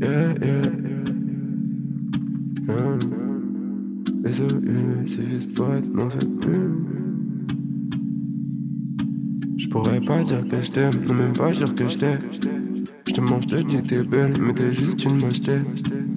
Yeah, yeah. Désolé, c'est juste pour être, non c'est plus. Je pourrais pas dire que je t'aime, non même pas dire que je t'aime. Je te mange, je te dis t'es belle, mais t'es juste une moche tête.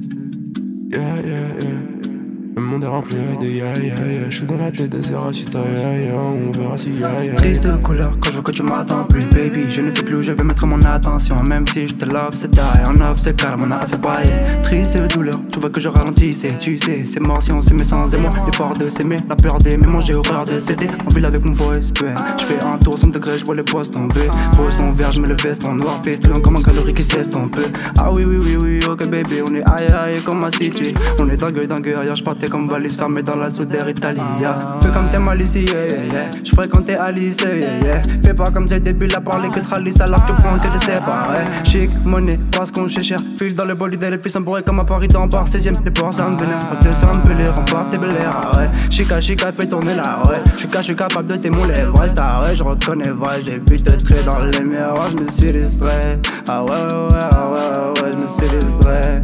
Yeah, yeah, yeah. Le monde est rempli de yeah, yeah, yeah. J'suis dans la tête de ces racistes, yeah, yeah. On verra si yeah, yeah. Triste de couleur quand je vois que tu m'attends plus, baby. Je ne sais plus où je vais mettre mon attention. Même si je te love, c'est die. En off, c'est calme, on a assez braillé. Triste de douleur, tu vois que je ralentissais. Tu sais, c'est mort si on s'aimait sans émoi. L'effort de s'aimer, la peur d'aimer, moi j'ai horreur de céder. En ville avec mon boys, je fais un tour 100 degrés, je vois les postes tomber. Poisson vert, je mets le veste en noir, fait tout comme un calorie qui s'estompe. Ah oui, oui, oui, oui, ok baby, on est aïe aïe comme ma city. On est dingue, dingue, ailleurs je partais comme valise fermée dans la soudure Italie. Fais comme c'est mal ici, yeah, yeah, yeah. Je fréquentais Alice, yeah, yeah. Fais pas comme t'es débile à parler que tralice alors que tu prends que des séparés. Chic, monnaie, parce qu'on chez cher. File dans le bolide, les filles sont bourrées comme à Paris dans bar 16ème. Les ports ça me vénère, faut te s'empeler, remporte tes bel air, ouais. Chica, chica, fais tourner la ouais. Je suis capable de t'émouler, vrai, c'est ouais. Je reconnais vrai, j'ai vu te trait dans les miroirs, je me suis distrait. Ah ouais, ouais, ah ouais, ouais, je me suis distrait.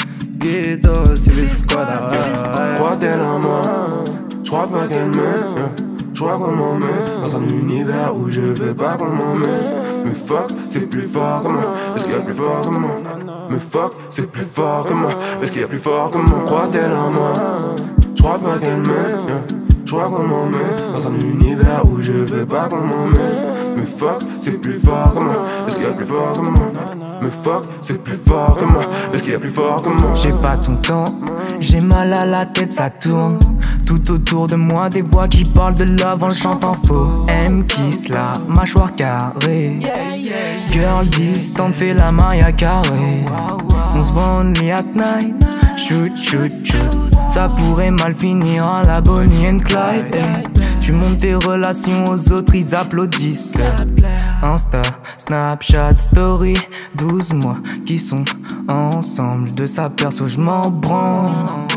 Guido, c'est les squads, Croit-elle en moi? J'crois pas qu'elle m'aime. J'crois qu'on m'emmène dans un univers où je veux pas qu'on m'emmène. Mais fuck, c'est plus fort que moi. Est-ce qu'il y a plus fort que moi? Mais fuck, c'est plus fort que moi. Est-ce qu'il y a plus fort que moi? Croit-elle en moi? J'crois pas qu'elle m'aime. J'crois qu'on m'emmène dans un univers où je veux pas qu'on m'emmène. Mais fuck, c'est plus fort que moi. Est-ce qu'il y a plus fort que moi? Mais fuck, c'est plus fort que moi. Est-ce qu'il y a plus fort que moi? J'ai pas ton temps, j'ai mal à la tête, ça tourne. Tout autour de moi, des voix qui parlent de love en le chantant faux. M kiss la mâchoire carrée. Girl distant fait la maille à carré. On se voit only at night. Shoot, shoot, shoot. Ça pourrait mal finir à la Bonnie and Clyde. Tu montes tes relations aux autres, ils applaudissent. Insta, Snapchat, Story, 12 mois qui sont ensemble. De sa perso, je m'en branle.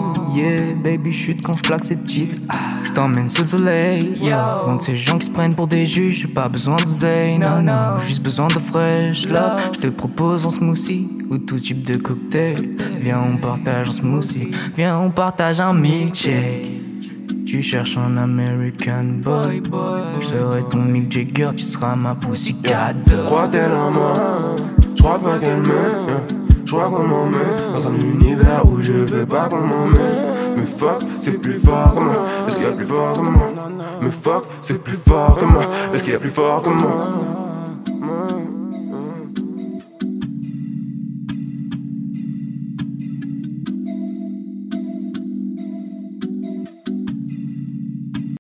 Yeah, baby, chute quand je claque ces petites. Je t'emmène sous le soleil, yeah. Loin de ces gens qui se prennent pour des juges. J'ai pas besoin de zay, non, non. Juste besoin de fresh love. Je te propose un smoothie ou tout type de cocktail. Viens, on partage un smoothie. Viens, on partage un milkshake. Tu cherches un American boy, je serai ton Mick Jagger, tu seras ma pussycat. Croit-elle en moi? J'crois pas qu'elle m'aime. J'crois qu'on m'emmène dans un univers où je veux pas qu'on m'emmène. Mais fuck, c'est plus fort que moi. Est-ce qu'il y a plus fort que moi? Mais fuck, c'est plus fort que moi. Est-ce qu'il y a plus fort que moi?